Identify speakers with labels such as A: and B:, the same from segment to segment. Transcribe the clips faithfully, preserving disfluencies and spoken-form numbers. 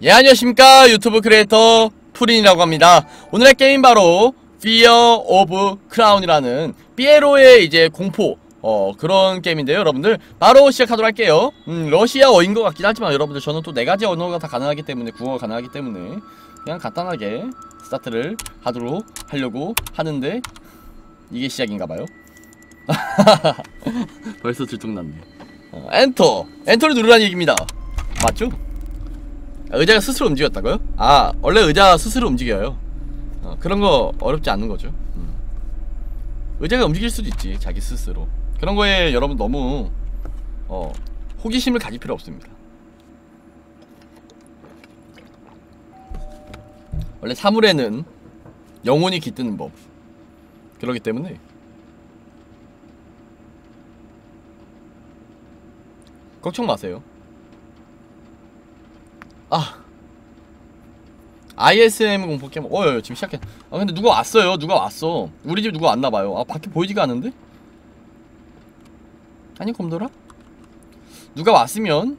A: 예, 안녕하십니까. 유튜브 크리에이터 푸린이라고 합니다. 오늘의 게임 바로 Fear of Crown이라는 피에로의 이제 공포 어 그런 게임인데요. 여러분들 바로 시작하도록 할게요. 음 러시아어인 것 같긴 하지만 여러분들 저는 또 네 가지 언어가 다 가능하기 때문에 국어가 가능하기 때문에 그냥 간단하게 스타트를 하도록 하려고 하는데 이게 시작인가봐요. 벌써 들통났네. 어, 엔터! 엔터를 누르라는 얘기입니다. 맞죠? 의자가 스스로 움직였다고요? 아, 원래 의자가 스스로 움직여요. 어, 그런 거 어렵지 않은 거죠. 음. 의자가 움직일 수도 있지, 자기 스스로. 그런 거에 여러분 너무 어, 호기심을 가질 필요 없습니다. 원래 사물에는 영혼이 깃드는 법. 그러기 때문에 걱정 마세요. 아 아이에스엠 공포 게임. 어 지금 시작해. 아 근데 누가 왔어요. 누가 왔어. 우리 집 누가 왔나봐요. 아 밖에 보이지가 않은데? 아니 곰돌아? 누가 왔으면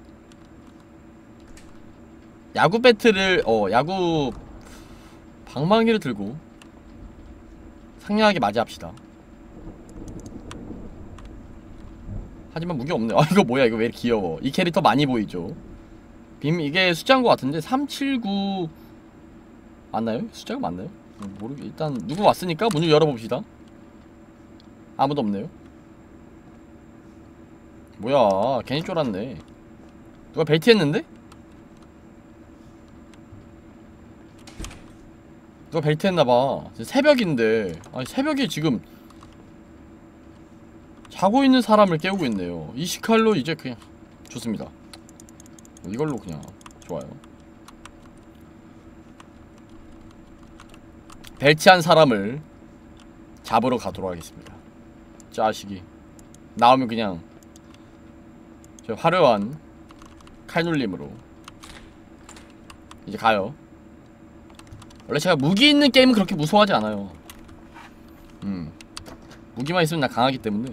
A: 야구 배트를 어 야구 방망이를 들고 상냥하게 맞이합시다. 하지만 무기 없네. 아 이거 뭐야. 이거 왜 이렇게 귀여워. 이 캐릭터 많이 보이죠. 빔 이게 숫자인 것 같은데 삼칠구 맞나요? 숫자가 맞나요? 모르겠. 일단 누구 왔으니까 문을 열어봅시다. 아무도 없네요. 뭐야 괜히 쫄았네. 누가 벨트했는데? 누가 벨트했나봐. 새벽인데 아니 새벽에 지금 자고 있는 사람을 깨우고 있네요. 이 시칼로 이제 그냥 좋습니다. 이걸로 그냥 좋아요. 벨치한 사람을 잡으러 가도록 하겠습니다. 자식이 나오면 그냥 저 화려한 칼놀림으로 이제 가요. 원래 제가 무기 있는 게임은 그렇게 무서워하지 않아요. 음 무기만 있으면 나 강하기 때문에.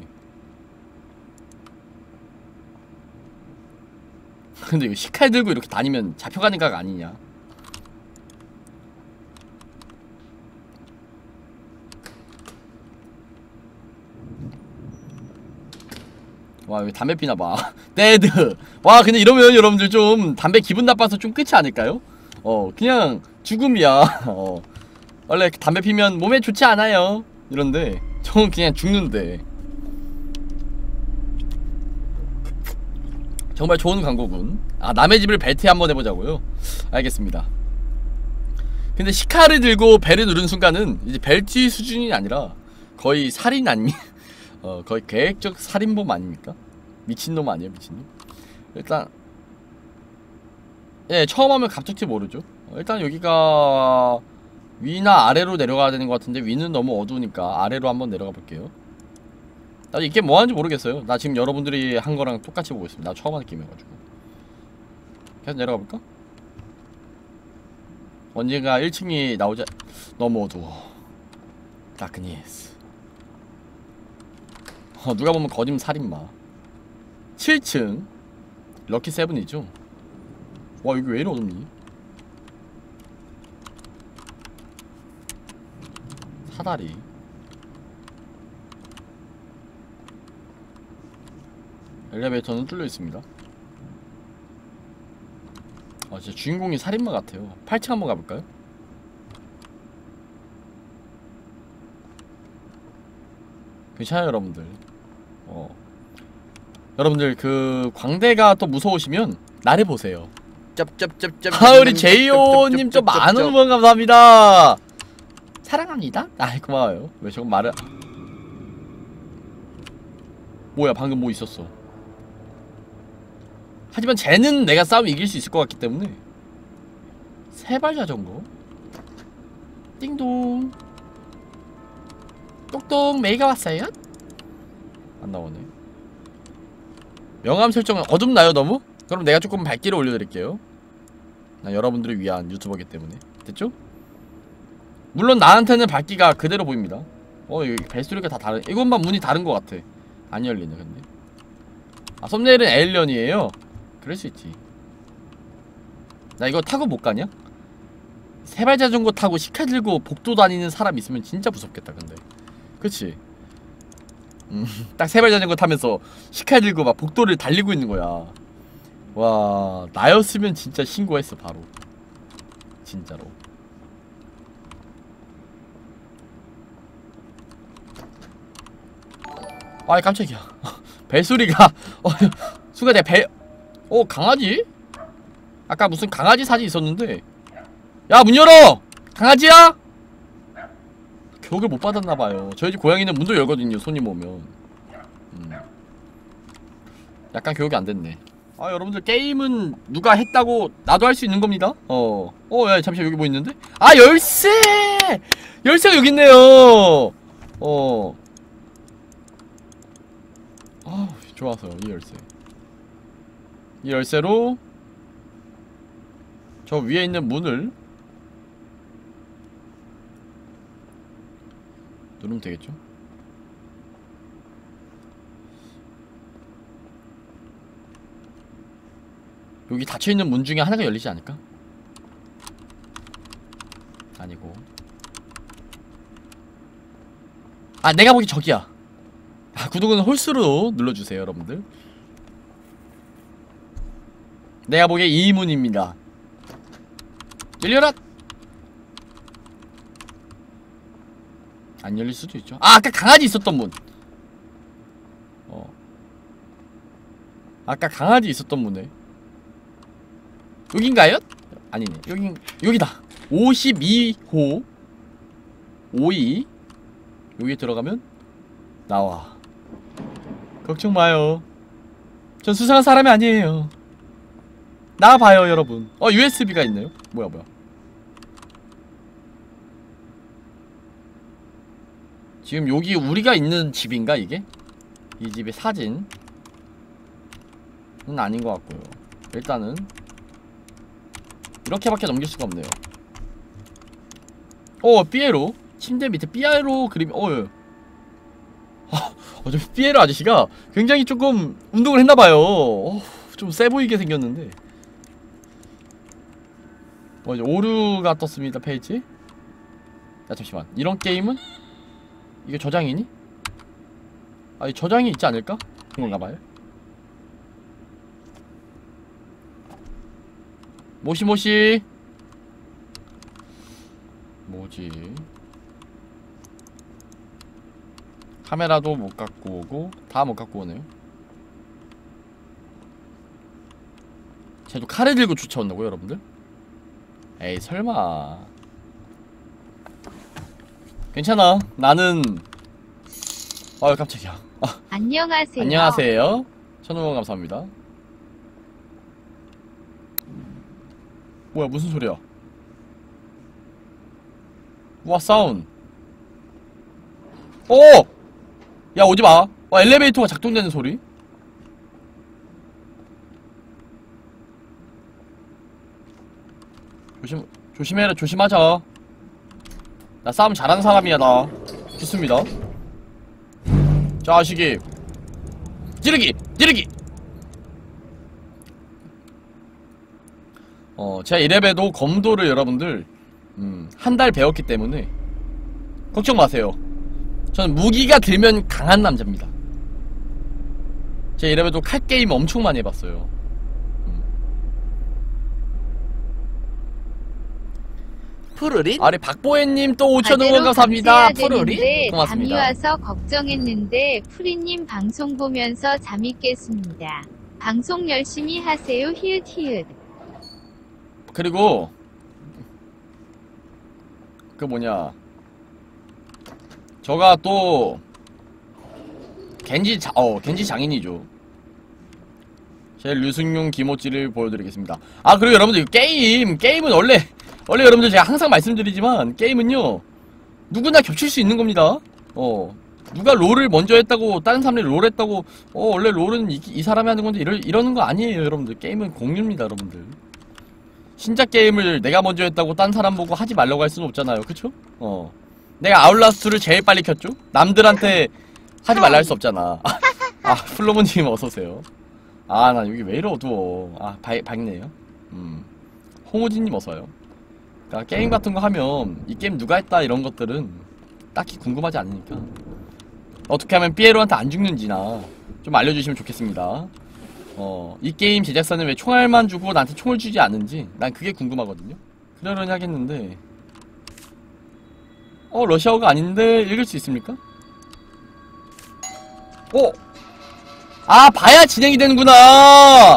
A: 근데 이거 시칼 들고 이렇게 다니면 잡혀가는 각 아니냐. 와 여기 담배 피나봐. 데드. 와 근데 이러면 여러분들 좀 담배 기분 나빠서 좀 끝이 아닐까요? 어 그냥 죽음이야. 어 원래 담배 피면 몸에 좋지 않아요. 이런데 저는 그냥 죽는데. 정말 좋은 광고군. 아 남의 집을 벨트에 한번 해보자고요? 알겠습니다. 근데 시카를 들고 배를 누른 순간은 이제 벨트 수준이 아니라 거의 살인 아닙니까? 어 거의 계획적 살인범 아닙니까? 미친놈 아니에요 미친놈? 일단 예 처음 하면 갑자기 모르죠. 어, 일단 여기가 위나 아래로 내려가야 되는 것 같은데 위는 너무 어두우니까 아래로 한번 내려가 볼게요. 나 이게 뭐하는지 모르겠어요. 나 지금 여러분들이 한 거랑 똑같이 보고 있습니다. 나 처음 하는 게임이어가지고. 계속 내려가 볼까? 언젠가 일 층이 나오자. 너무 어두워. 다크니스. 어 누가 보면 거짓 살인마. 칠 층 럭키 세븐이죠. 와 여기 왜 이리 어둡니? 사다리. 엘리베이터는 뚫려 있습니다. 아 진짜 주인공이 살인마 같아요. 팔 층 한번 가볼까요? 괜찮아요 여러분들. 어 여러분들 그 광대가 또 무서우시면 나를 보세요. 쩝쩝쩝쩝. 아 우리 제이오님 좀 많은 응원 감사합니다. 사랑합니다. 아이 고마워요. 왜 저건 말을. 뭐야 방금 뭐 있었어. 하지만 쟤는 내가 싸우면 이길 수 있을 것 같기 때문에. 세발 자전거. 띵동. 똑똑 메이가 왔어요? 안 나오네. 명암 설정은 어둡나요 너무? 그럼 내가 조금 밝기를 올려드릴게요. 나 여러분들을 위한 유튜버기 때문에. 됐죠? 물론 나한테는 밝기가 그대로 보입니다. 어 여기 벨소리가 다 다른. 이것만 문이 다른 것 같아. 안 열리네 근데. 아 썸네일은 에일리언이에요? 그럴 수 있지. 나 이거 타고 못 가냐? 세발 자전거 타고 시카 들고 복도 다니는 사람 있으면 진짜 무섭겠다 근데. 그치? 음, 딱 세발 자전거 타면서 시카 들고 막 복도를 달리고 있는 거야. 와, 나였으면 진짜 신고했어 바로. 진짜로. 아이 깜짝이야. 벨소리가 어, 순간 내가 벨.. 어 강아지? 아까 무슨 강아지 사진 있었는데. 야 문 열어! 강아지야? 교육을 못 받았나봐요. 저희 집 고양이는 문도 열거든요 손님 오면. 음. 약간 교육이 안 됐네. 아 여러분들 게임은 누가 했다고 나도 할 수 있는 겁니다. 어. 어 야 잠시만 여기 뭐 있는데? 아 열쇠! 열쇠가 여기 있네요. 어. 아 좋아서 이 열쇠. 이 열쇠로 저 위에 있는 문을 누르면 되겠죠? 여기 닫혀있는 문 중에 하나가 열리지 않을까? 아니고. 아 내가 보기 저기야. 아, 구독은 홀수로 눌러주세요 여러분들. 내가 보기에 이 문입니다. 열려라! 안 열릴 수도 있죠. 아 아까 강아지 있었던 문. 어 아까 강아지 있었던 문에 여긴가요? 아니네. 여긴 여기다. 오십이 호 오이. 여기 들어가면 나와. 걱정 마요. 전 수상한 사람이 아니에요. 나와봐요 여러분. 어 유에스비가 있네요. 뭐야 뭐야. 지금 여기 우리가 있는 집인가 이게? 이 집의 사진은 아닌 것 같고요. 일단은 이렇게밖에 넘길 수가 없네요. 어 삐에로 침대 밑에 삐에로 그림이 어 예. 어차피 삐에로 아저씨가 굉장히 조금 운동을 했나봐요. 어, 좀 세보이게 생겼는데. 어 이제 오류가 떴습니다 페이지. 야 잠시만 이런 게임은? 이게 저장이니? 아니 저장이 있지 않을까? 그런가봐요. 모시모시. 뭐지? 카메라도 못 갖고 오고 다 못 갖고 오네요. 쟤도 칼을 들고 쫓아온다고요 여러분들? 에이 설마. 괜찮아 나는. 아유 깜짝이야. 아,
B: 안녕하세요.
A: 안녕하세요. 천우원 감사합니다. 뭐야 무슨 소리야? 우와 사운. 오! 야 오지마. 와 엘리베이터가 작동되는 소리. 조심 조심해라. 조심하자. 나 싸움 잘하는 사람이야 나. 좋습니다. 자식이 찌르기! 찌르기! 어 제가 이래봬도 검도를 여러분들 음, 한 달 배웠기 때문에 걱정 마세요. 저는 무기가 들면 강한 남자입니다. 제가 이래봬도 칼게임 엄청 많이 해봤어요. 음. 푸르릿? 아래 박보혜님 또 오천 원 감사합니다. 푸르릿? 고맙습니다.
B: 잠이 와서 걱정했는데 푸리님 방송 보면서 잠이 깼습니다. 방송 열심히 하세요. 히읗 히읗.
A: 그리고 그 뭐냐 저가 또 겐지 자, 어 겐지 장인이죠. 제 류승용 기모찌를 보여드리겠습니다. 아 그리고 여러분들 게임 게임은 원래 원래 여러분들 제가 항상 말씀드리지만 게임은요 누구나 겹칠 수 있는 겁니다. 어 누가 롤을 먼저 했다고 다른 사람들이 롤 했다고 어 원래 롤은 이, 이 사람이 하는 건데 이러, 이러는 거 아니에요 여러분들. 게임은 공유입니다 여러분들. 신작 게임을 내가 먼저 했다고 딴 사람 보고 하지 말라고 할 수는 없잖아요. 그쵸? 어. 내가 아울라스트를 제일 빨리 켰죠? 남들한테 하지 말라 할 수 없잖아. 아, 플로모님 어서오세요. 아, 나 여기 왜 이래 어두워. 아, 바, 밝네요. 음. 홍우진님 어서와요. 그러니까 게임 같은 거 하면 이 게임 누가 했다 이런 것들은 딱히 궁금하지 않으니까 어떻게 하면 삐에로한테 안 죽는지나 좀 알려주시면 좋겠습니다. 어, 이 게임 제작사는 왜 총알만 주고 나한테 총을 주지 않는지 난 그게 궁금하거든요. 그러려니 하겠는데 어 러시아어가 아닌데 읽을 수 있습니까? 어! 아 봐야 진행이 되는구나.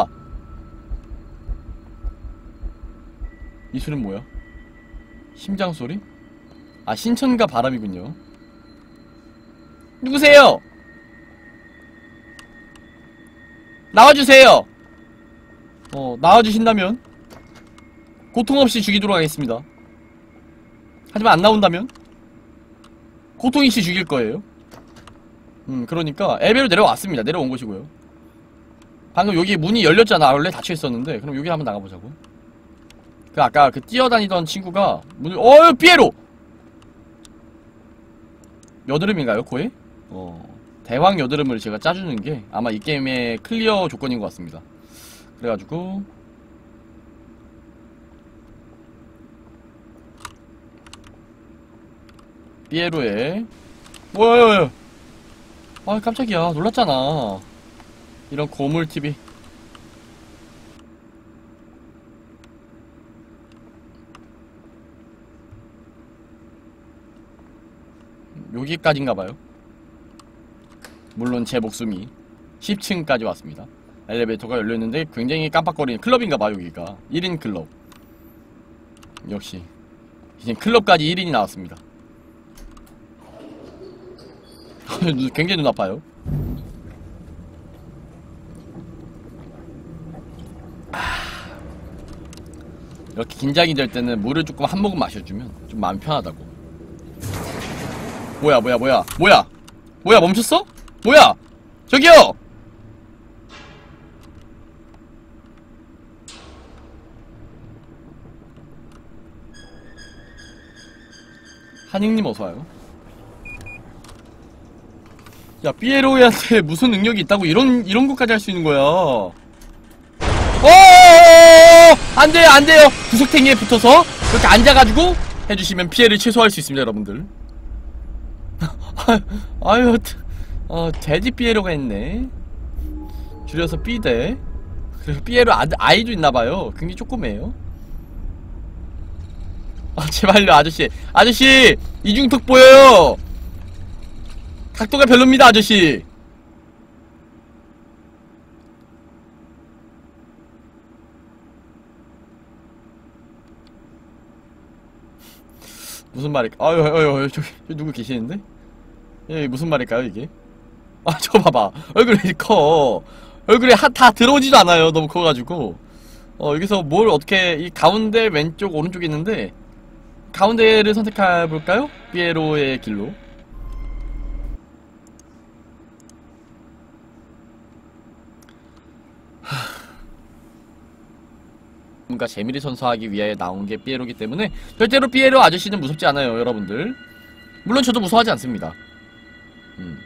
A: 이 소리는 뭐야? 심장 소리? 아 신천가 바람이군요. 누구세요? 나와주세요. 어 나와주신다면 고통 없이 죽이도록 하겠습니다. 하지만 안 나온다면 고통이씨 죽일 거예요. 음 그러니까 엘베로 내려왔습니다. 내려온 것이고요. 방금 여기 문이 열렸잖아. 원래 닫혀 있었는데 그럼 여기 한번 나가보자고. 그 아까 그 뛰어다니던 친구가 문을 어휴 삐에로! 여드름인가요 코에? 어 대왕 여드름을 제가 짜주는 게 아마 이 게임의 클리어 조건인 것 같습니다. 그래가지고 삐에로의 뭐야 아 깜짝이야 놀랐잖아. 이런 고물티비 여기까지인가봐요. 물론 제 목숨이 십 층까지 왔습니다. 엘리베이터가 열렸는데 굉장히 깜빡거리는 클럽인가봐. 여기가 일 인 클럽. 역시 이제 클럽까지 일 인이 나왔습니다. 굉장히 눈 아파요. 아... 이렇게 긴장이 될 때는 물을 조금 한 모금 마셔주면 좀 마음이 편하다고. 뭐야 뭐야 뭐야 뭐야 뭐야 멈췄어? 뭐야 저기요. 한익님 어서와요. 야 삐에로이한테 무슨 능력이 있다고 이런 이런 것까지 할 수 있는 거야. 어어어어 안돼요 안돼요. 구석탱이에 붙어서 이렇게 앉아가지고 해주시면 피해를 최소화할 수 있습니다 여러분들. 아유 어 돼지 삐에로가 있네. 줄여서 삐대. 그래서 삐에로 아, 아이도 있나봐요. 굉장히 조그매요. 아 제발요 아저씨 아저씨 이중턱 보여요. 각도가 별로입니다 아저씨. 무슨 말일까? 아유 아유 아유 저기 누구 계시는데? 예 무슨 말일까요 이게? 아 저거 봐봐 얼굴이 커. 얼굴에 하, 다 들어오지도 않아요. 너무 커가지고 어 여기서 뭘 어떻게 이 가운데 왼쪽 오른쪽이 있는데 가운데를 선택해볼까요? 삐에로의 길로. 뭔가 재미를 선사하기 위해 나온 게 삐에로기 때문에 절대로 삐에로 아저씨는 무섭지 않아요 여러분들. 물론 저도 무서워하지 않습니다. 음.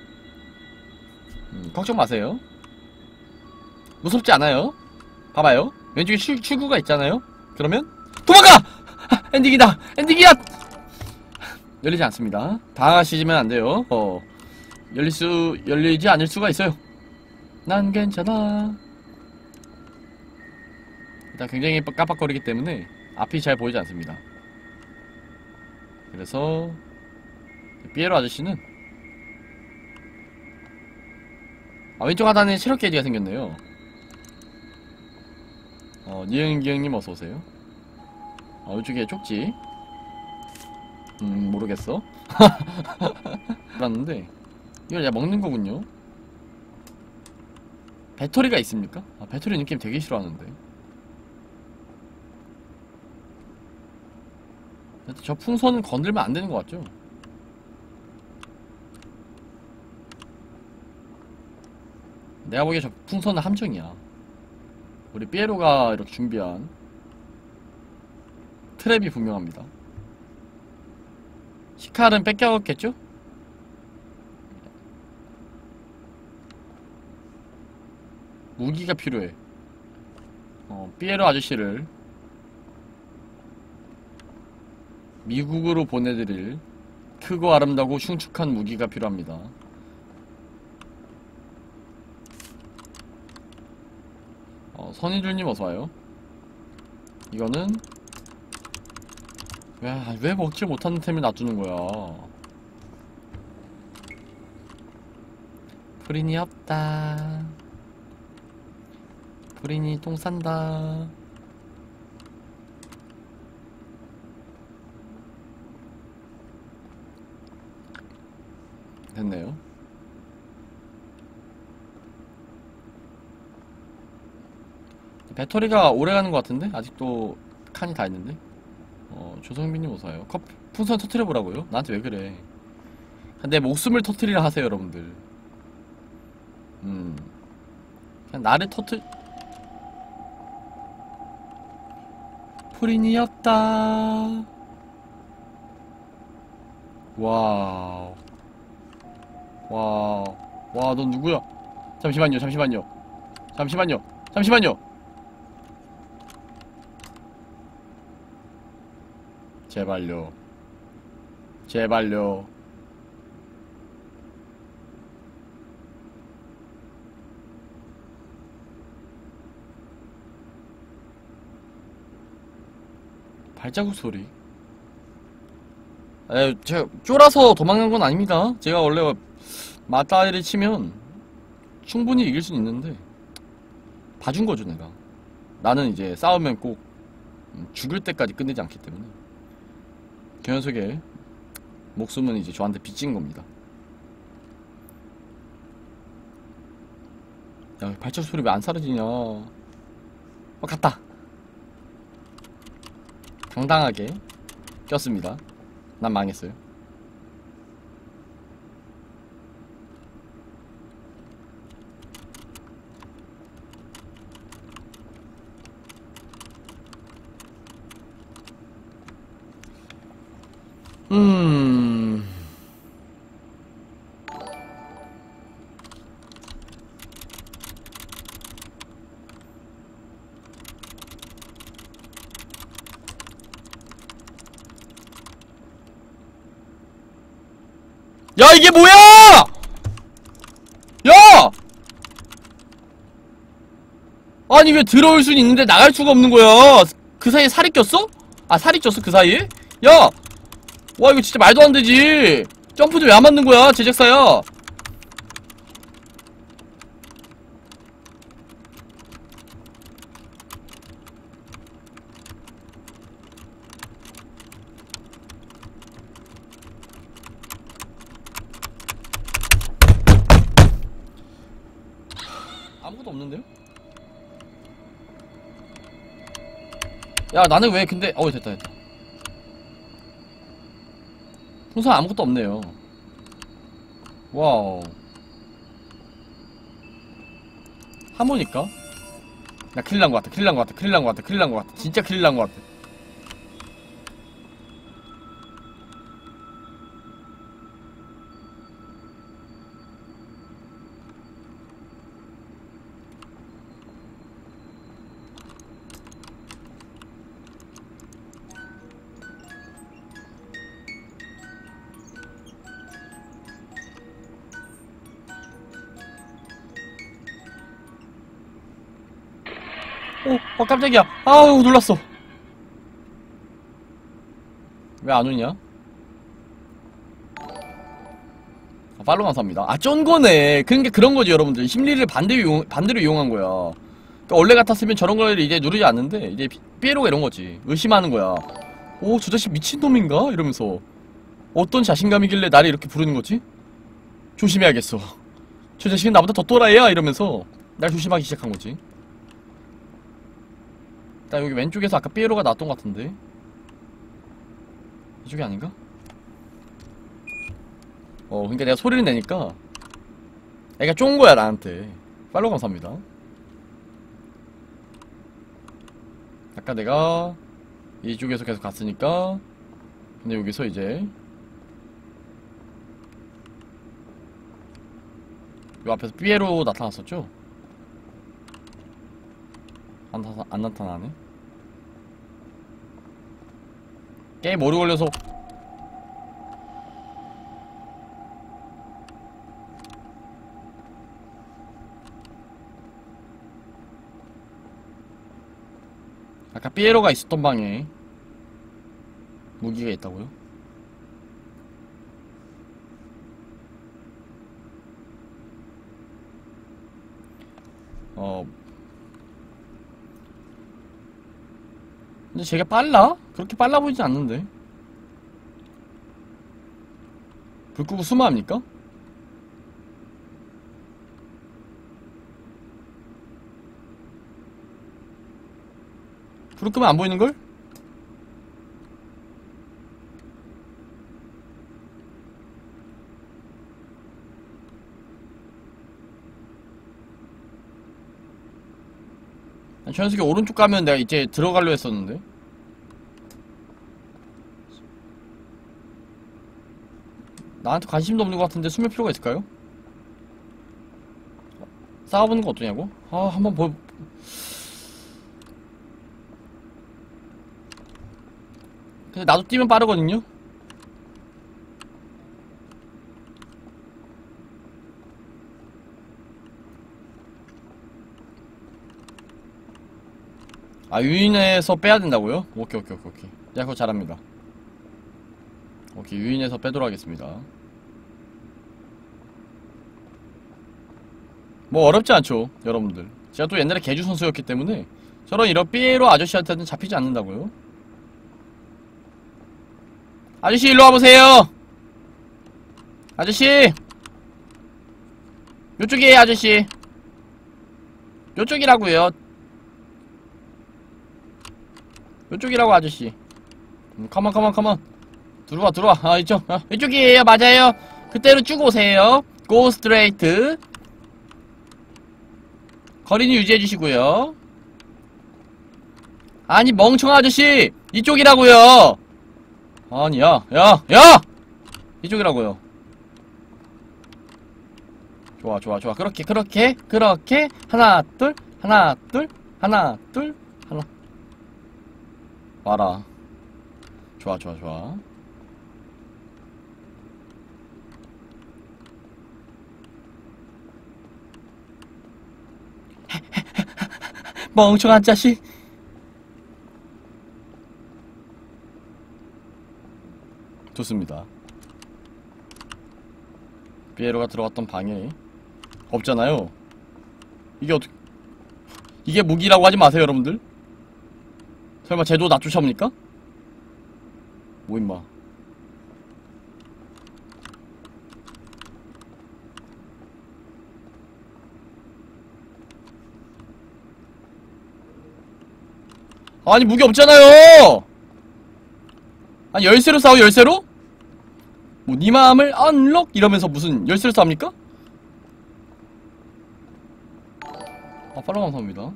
A: 음, 걱정 마세요. 무섭지 않아요. 봐봐요 왼쪽에 출, 출구가 있잖아요. 그러면 도망가! 엔딩이다 엔딩이야. 열리지 않습니다. 당하시면 안돼요. 어 열릴 수 열리지 않을 수가 있어요. 난 괜찮아. 일단 굉장히 깜빡거리기 때문에 앞이 잘 보이지 않습니다. 그래서 삐에로 아저씨는 아 왼쪽 하단에 체력 게이지가 생겼네요. 어 니은기응님 어서오세요. 어 이쪽에 쪽지 음 모르겠어. 알았는데 이걸 내가 먹는 거군요. 배터리가 있습니까? 아 배터리 느낌 되게 싫어하는데. 저 풍선은 건들면 안 되는 것 같죠? 내가 보기에 저 풍선은 함정이야. 우리 삐에로가 이렇게 준비한 트랩이 분명합니다. 시칼은 뺏겨갔겠죠? 무기가 필요해. 어, 삐에로 아저씨를 미국으로 보내드릴 크고 아름다고 흉측한 무기가 필요합니다. 어, 선이줄님 어서와요. 이거는 왜, 왜 먹지 못하는 템을 놔두는 거야. 프린이 없다. 프린이 똥 싼다. 됐네요. 배터리가 오래가는 것 같은데? 아직도 칸이 다 있는데? 어, 조성빈님 어서와요. 컵, 풍선 터트려보라고요? 나한테 왜 그래. 내 목숨을 터트리라 하세요, 여러분들. 음. 그냥 나를 터트... 프린이 없다. 와우. 와우. 와, 넌 누구야? 잠시만요, 잠시만요. 잠시만요, 잠시만요. 제발요. 제발요. 발자국 소리. 에, 제가 쫄아서 도망간 건 아닙니다. 제가 원래 맞다이를 치면 충분히 이길 수는 있는데 봐준 거죠, 내가. 나는 이제 싸우면 꼭 죽을 때까지 끝내지 않기 때문에. 그 녀석의 목숨은 이제 저한테 빚진 겁니다. 야, 발자국 소리 왜 안 사라지냐. 어, 갔다. 당당하게 꼈습니다. 난 망했어요. 음... 야, 이게 뭐야! 야! 아니, 왜 들어올 수는 있는데 나갈 수가 없는 거야? 그 사이에 살이 꼈어? 아, 살이 쪘어, 그 사이에? 야! 와, 이거 진짜 말도 안 되지. 점프도 왜 안 맞는 거야, 제작사야. 아무것도 없는데요? 야, 나는 왜 근데 어, 됐다 됐다. 풍선 아무것도 없네요. 와우. 하모니까? 나 큰일 난 것 같아, 큰일 난 것 같아, 큰일 난 것 같아, 큰일 난 것 같아. 진짜 큰일 난 것 같아. 어, 어, 깜짝이야. 아우, 놀랐어. 왜 안 오냐? 아, 팔로우 감사합니다. 아, 쫀거네. 그러니까 그런 거지, 여러분들. 심리를 반대로, 이용, 반대로 이용한 거야. 그러니까 원래 같았으면 저런 걸 이제 누르지 않는데, 이제 삐에로가 이런 거지. 의심하는 거야. 오, 저 자식 미친놈인가? 이러면서. 어떤 자신감이길래 나를 이렇게 부르는 거지? 조심해야겠어. 저 자식은 나보다 더 또라이야? 이러면서 날 조심하기 시작한 거지. 나 여기 왼쪽에서 아까 삐에로가 나왔던 것 같은데. 이쪽이 아닌가? 어, 그러니까 내가 소리를 내니까 애가 쫀 거야, 나한테. 팔로우 감사합니다. 아까 내가 이쪽에서 계속 갔으니까. 근데 여기서 이제 요 앞에서 삐에로 나타났었죠? 안, 나타, 안 나타나네? 게임 오래 걸려서. 아까 삐에로가 있었던 방에 무기가 있다고요? 어. 근데 제가 빨라? 그렇게 빨라 보이진 않는데. 불 끄고 수마합니까? 불을 끄면 안 보이는걸? 저 녀석이 오른쪽 가면 내가 이제 들어가려 했었는데. 나한테 관심도 없는 것 같은데 숨을 필요가 있을까요? 싸워보는 거 어떠냐고? 아, 한번 보... 근데 나도 뛰면 빠르거든요? 아, 유인해서 빼야 된다고요? 오케이, 오케이, 오케이, 오케이. 야, 그거 잘합니다. 오케이, 유인해서 빼도록 하겠습니다. 뭐 어렵지 않죠, 여러분들. 제가 또 옛날에 개주 선수였기 때문에 저런 이런 삐에로 아저씨한테는 잡히지 않는다고요. 아저씨 일로 와보세요. 아저씨 요쪽이에요. 아저씨 요쪽이라고요. 요쪽이라고 아저씨. 음, 컴온 컴온 컴온 들어와 들어와. 아 이쪽 아, 이쪽이에요. 맞아요. 그대로 쭉 오세요. 고 스트레이트. 거리는 유지해주시고요. 아니 멍청한 아저씨 이쪽이라고요. 아니 야 야 야 이쪽이라고요. 좋아 좋아 좋아. 그렇게 그렇게 그렇게 하나 둘 하나 둘 하나 둘 하나 와라. 좋아 좋아 좋아. 멍청한 자식. 좋습니다. 피에로가 들어갔던 방에 없잖아요. 이게 어떻게 이게 무기라고 하지 마세요 여러분들. 설마 쟤도 나 쫓아옵니까? 뭐 임마. 아니 무기 없잖아요. 아니 열쇠로 싸워. 열쇠로? 뭐 니 마음을 언록 이러면서 무슨 열쇠로 싸웁니까? 아 팔로우 감사합니다.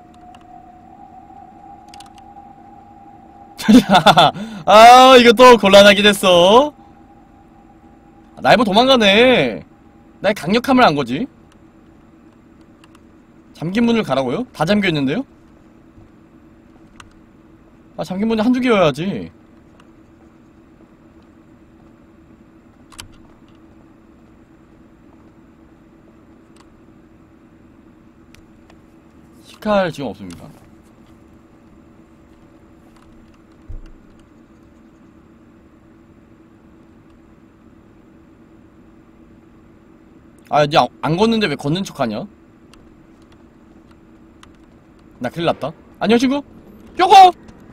A: 아 이거 또 곤란하게 됐어. 날보 도망가네. 나의 강력함을 안 거지. 잠긴 문을 가라고요? 다 잠겨있는데요? 아 잠긴 문이 한두 개여야지. 시칼 지금 없습니다. 아 이제 안 걷는데 왜 걷는 척하냐? 나 큰일났다. 안녕 친구. 요거.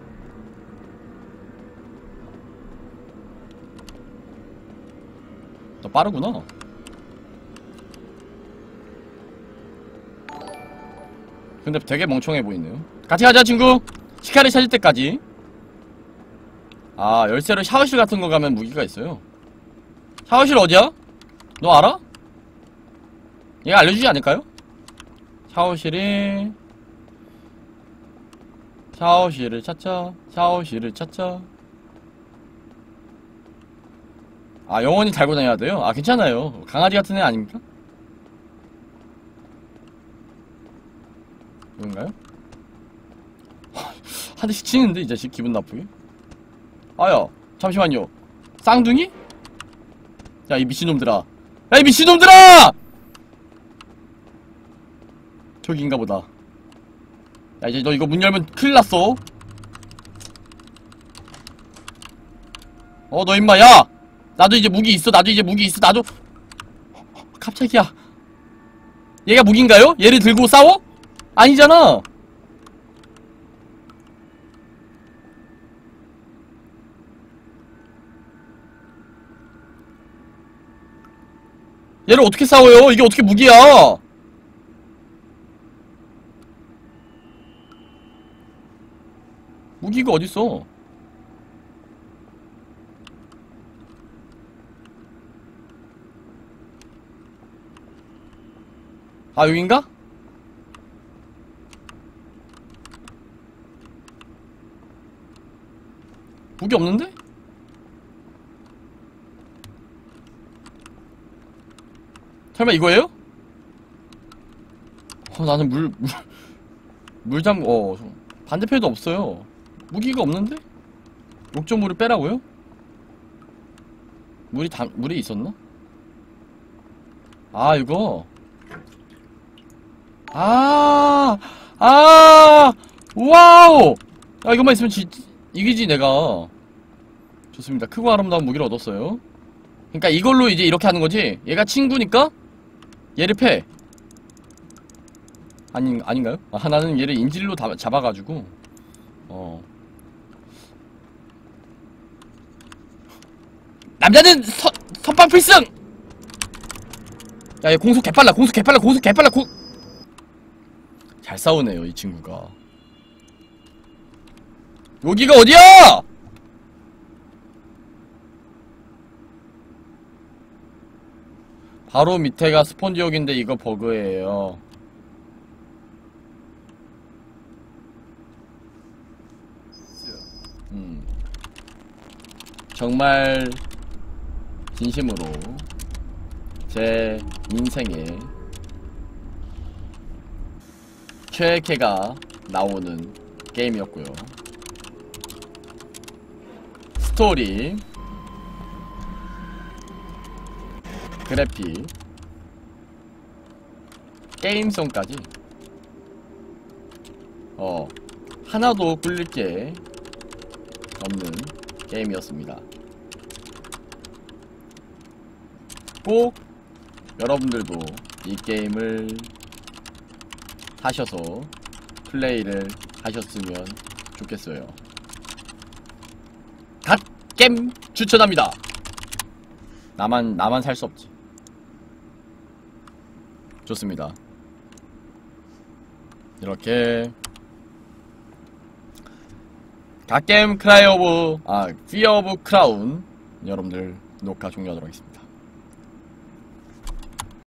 A: 너 빠르구나. 근데 되게 멍청해 보이네요. 같이 가자 친구. 시카를 찾을 때까지. 아 열쇠로 샤워실 같은 거 가면 무기가 있어요. 샤워실 어디야? 너 알아? 얘가 알려주지 않을까요? 샤워실이 샤워실을 찾자. 샤워실을 찾자. 아 영원히 달고 다녀야 돼요? 아 괜찮아요. 강아지 같은 애 아닙니까? 이건가요? 한 대씩 치는데 이 자식 기분 나쁘게. 아야, 잠시만요. 쌍둥이? 야, 이 미친놈들아. 야, 이 미친놈들아! 저기인가 보다. 야, 이제 너 이거 문 열면 큰일 났어. 어, 너 임마, 야! 나도 이제 무기 있어, 나도 이제 무기 있어, 나도. 갑자기야. 얘가 무기인가요? 얘를 들고 싸워? 아니잖아. 얘를 어떻게 싸워요? 이게 어떻게 무기야? 무기가 어딨어? 아, 여긴가? 무기 없는데? 설마 이거예요? 어, 나는 물, 물, 물잠, 어, 반대편에도 없어요. 무기가 없는데? 욕조물을 빼라고요? 물이 다, 물이 있었나? 아, 이거. 아, 아, 와우! 야, 이것만 있으면 지, 이기지, 내가. 좋습니다. 크고 아름다운 무기를 얻었어요. 그러니까 이걸로 이제 이렇게 하는 거지? 얘가 친구니까? 얘를 패. 아닌, 아닌가요? 아, 나는 얘를 인질로 다, 잡아가지고. 어. 남자는 서, 선빵 필승! 야, 얘 공속 개빨라, 공속 개빨라, 공속 개빨라, 공... 잘 싸우네요, 이 친구가. 여기가 어디야! 바로 밑에가 스폰지역인데 이거 버그예요. 음. 정말 진심으로 제 인생에 최애캐가 나오는 게임이었고요. 스토리, 그래픽, 게임성까지 어 하나도 꿀릴 게 없는 게임이었습니다. 꼭 여러분들도 이 게임을 하셔서 플레이를 하셨으면 좋겠어요. 갓겜 추천합니다. 나만 나만 살 수 없지. 좋습니다. 이렇게 갓겜 크라이 오브 아 피어 오브 크라운 여러분들 녹화 종료하도록 하겠습니다.